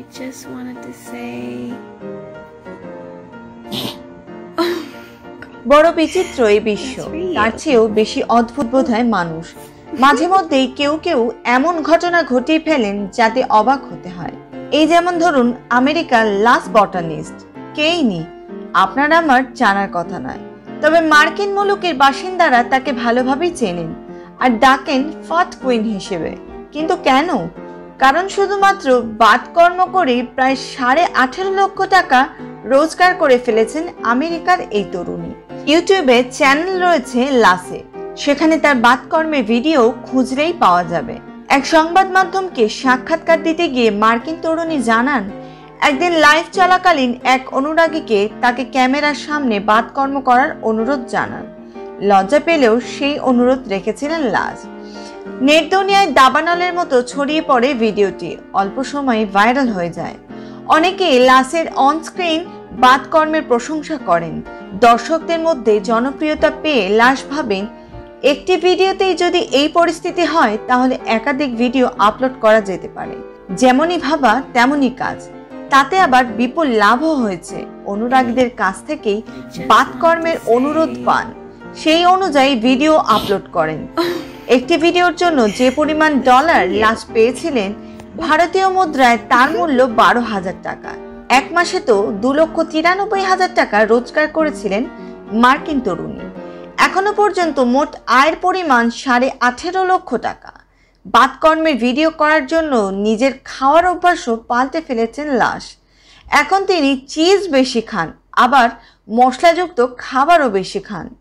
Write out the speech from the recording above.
I just wanted to say বড় বিচিত্র এই বিশ্ব, তার চেয়েও বেশি অদ্ভুত বোধহয় মানুষ। মাঝে মধ্যেই কেউ কেউ এমন ঘটনা ঘটিয়ে ফেলেন যাতে অবাক হতে হয়। এই যেমন ধরুন আমেরিকার লাস্ট বটানিস্ট কেইনি, আপনার আমার জানার কথা নয়, তবে মার্কিন মুলুকের বাসিন্দারা তাকে ভালোভাবেই চেনেন আর ডাকেন ফাট কুইন হিসেবে। কিন্তু কেন? কারণ শুধুমাত্র বাতকর্ম করে প্রায় 18.5 লক্ষ টাকা রোজগার করে ফেলেছেন আমেরিকার এই তরুণী। ইউটিউবে চ্যানেল রয়েছে লাসে, সেখানে তার বাতকর্মের ভিডিও খুঁজলেই পাওয়া যাবে। এক সংবাদ মাধ্যমকে সাক্ষাৎকার দিতে গিয়ে মার্কিন তরুণী জানান, একদিন লাইভ চলাকালীন এক অনুরাগীকে তাকে ক্যামেরার সামনে বাতকর্ম করার অনুরোধ জানান। লজ্জা পেলেও সেই অনুরোধ রেখেছিলেন লাস। নেট দুনিয়ায় দাবানলের মতো ছড়িয়ে পড়ে ভিডিওটি, অল্প সময়ে ভাইরাল হয়ে যায়। অনেকে লাসের অনস্ক্রিন বাতকর্মের প্রশংসা করেন। দর্শকদের মধ্যে জনপ্রিয়তা পেয়ে লাস ভাবেন, একটি ভিডিওতেই যদি এই পরিস্থিতি হয় তাহলে একাধিক ভিডিও আপলোড করা যেতে পারে। যেমনই ভাবা তেমনই কাজ, তাতে আবার বিপুল লাভও হয়েছে। অনুরাগীদের কাছ থেকেই বাতকর্মের অনুরোধ পান, সেই অনুযায়ী ভিডিও আপলোড করেন। একটি ভিডিওর জন্য যে পরিমাণ ডলার লাস পেয়েছিলেন, ভারতীয় মুদ্রায় তার মূল্য 12,000 টাকা। এক মাসে তো 2,93,000 টাকা রোজগার করেছিলেন মার্কিন তরুণী। এখনো পর্যন্ত মোট আয়ের পরিমাণ 18.5 লক্ষ টাকা। বাতকর্মের ভিডিও করার জন্য নিজের খাওয়ার অভ্যাসও পাল্টে ফেলেছেন লাস। এখন তিনি চিজ বেশি খান, আবার মশলাযুক্ত খাবারও বেশি খান।